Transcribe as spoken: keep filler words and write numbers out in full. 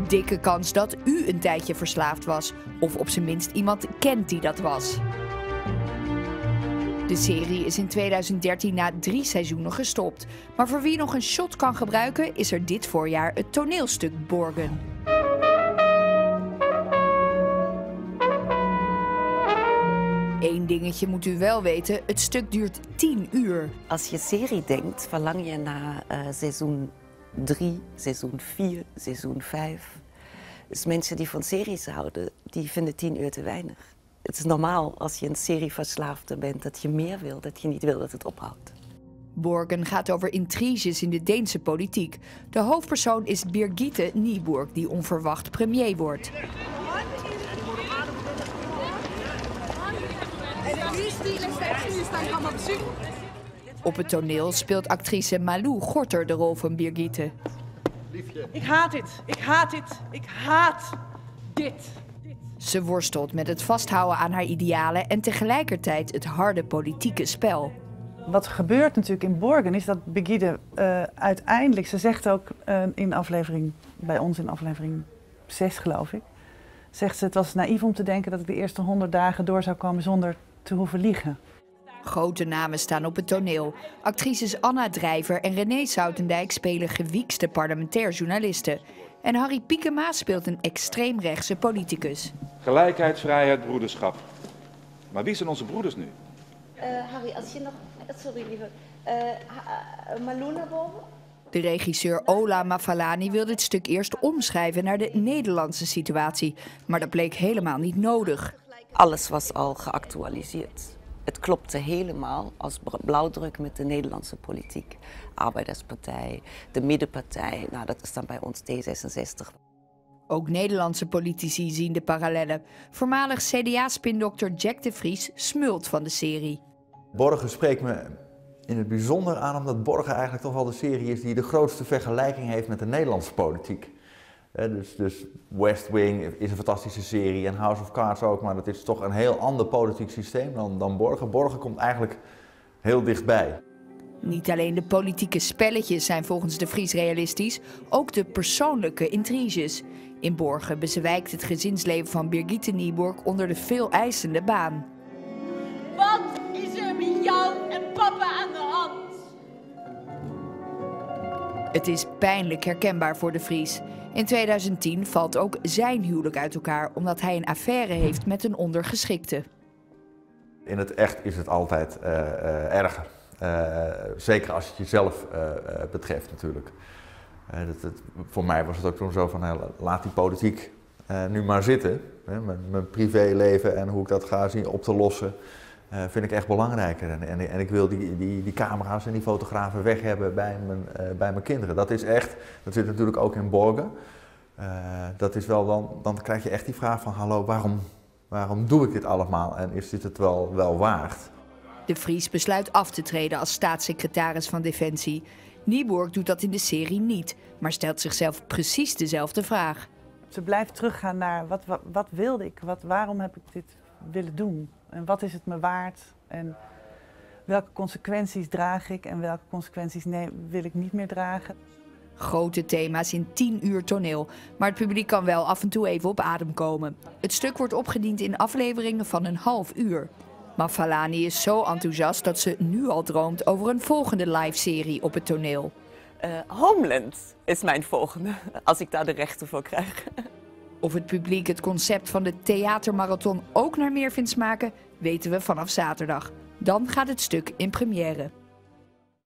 Dikke kans dat u een tijdje verslaafd was. Of op zijn minst iemand kent die dat was. De serie is in tweeduizend dertien na drie seizoenen gestopt. Maar voor wie nog een shot kan gebruiken, is er dit voorjaar het toneelstuk Borgen. Eén dingetje moet u wel weten, het stuk duurt tien uur. Als je serie denkt, verlang je naar uh, seizoen drie, seizoen vier, seizoen vijf. Dus mensen die van series houden, die vinden tien uur te weinig. Het is normaal als je een serieverslaafde bent dat je meer wil, dat je niet wil dat het ophoudt. Borgen gaat over intriges in de Deense politiek. De hoofdpersoon is Birgitte Nyborg, die onverwacht premier wordt. Op het toneel speelt actrice Malou Gorter de rol van Birgitte. Ik haat dit, ik haat dit, ik haat dit. Ze worstelt met het vasthouden aan haar idealen en tegelijkertijd het harde politieke spel. Wat gebeurt natuurlijk in Borgen is dat Birgitte uh, uiteindelijk, ze zegt ook uh, in aflevering, bij ons in aflevering zes geloof ik, zegt ze het was naïef om te denken dat ik de eerste honderd dagen door zou komen zonder te hoeven liegen. Grote namen staan op het toneel. Actrices Anna Drijver en René Soutendijk spelen gewiekste parlementair journalisten. En Harry Piekema speelt een extreemrechtse politicus. Gelijkheid, vrijheid, broederschap. Maar wie zijn onze broeders nu? Uh, Harry, als je nog... Sorry, lieve. Uh, uh, Malou naar boven? De regisseur Ola Mafalani wil dit stuk eerst omschrijven naar de Nederlandse situatie. Maar dat bleek helemaal niet nodig. Alles was al geactualiseerd. Het klopte helemaal als blauwdruk met de Nederlandse politiek. Arbeiderspartij, de Middenpartij, nou dat is dan bij ons D zesenzestig. Ook Nederlandse politici zien de parallellen. Voormalig C D A-spindokter Jack de Vries smult van de serie. Borgen spreekt me in het bijzonder aan omdat Borgen eigenlijk toch wel de serie is die de grootste vergelijking heeft met de Nederlandse politiek. Dus, dus West Wing is een fantastische serie en House of Cards ook, maar dat is toch een heel ander politiek systeem dan, dan Borgen. Borgen komt eigenlijk heel dichtbij. Niet alleen de politieke spelletjes zijn volgens de Vries realistisch, ook de persoonlijke intriges. In Borgen bezwijkt het gezinsleven van Birgitte Nyborg onder de veel eisende baan. Wat is er met jou en papa aan de hand? Het is pijnlijk herkenbaar voor de Vries. In tweeduizend tien valt ook zijn huwelijk uit elkaar omdat hij een affaire heeft met een ondergeschikte. In het echt is het altijd uh, uh, erger. Uh, zeker als het jezelf uh, uh, betreft natuurlijk. Uh, dat, dat, voor mij was het ook toen zo van uh, laat die politiek uh, nu maar zitten. Hè, mijn, mijn privéleven en hoe ik dat ga zien op te lossen uh, vind ik echt belangrijker. En, en, en ik wil die, die, die camera's en die fotografen weg hebben bij mijn, uh, bij mijn kinderen. Dat is echt, dat zit natuurlijk ook in Borgen. Uh, dat is wel dan, dan krijg je echt die vraag van hallo, waarom, waarom doe ik dit allemaal en is dit het wel, wel waard? De Vries besluit af te treden als staatssecretaris van Defensie. Nyborg doet dat in de serie niet, maar stelt zichzelf precies dezelfde vraag. Ze blijft teruggaan naar wat, wat, wat wilde ik, wat, waarom heb ik dit willen doen? En wat is het me waard? En welke consequenties draag ik en welke consequenties nee, wil ik niet meer dragen? Grote thema's in tien uur toneel, maar het publiek kan wel af en toe even op adem komen. Het stuk wordt opgediend in afleveringen van een half uur. Mafalani is zo enthousiast dat ze nu al droomt over een volgende live-serie op het toneel. Uh, Homeland is mijn volgende, als ik daar de rechten voor krijg. Of het publiek het concept van de theatermarathon ook naar meer vindt smaken, weten we vanaf zaterdag. Dan gaat het stuk in première.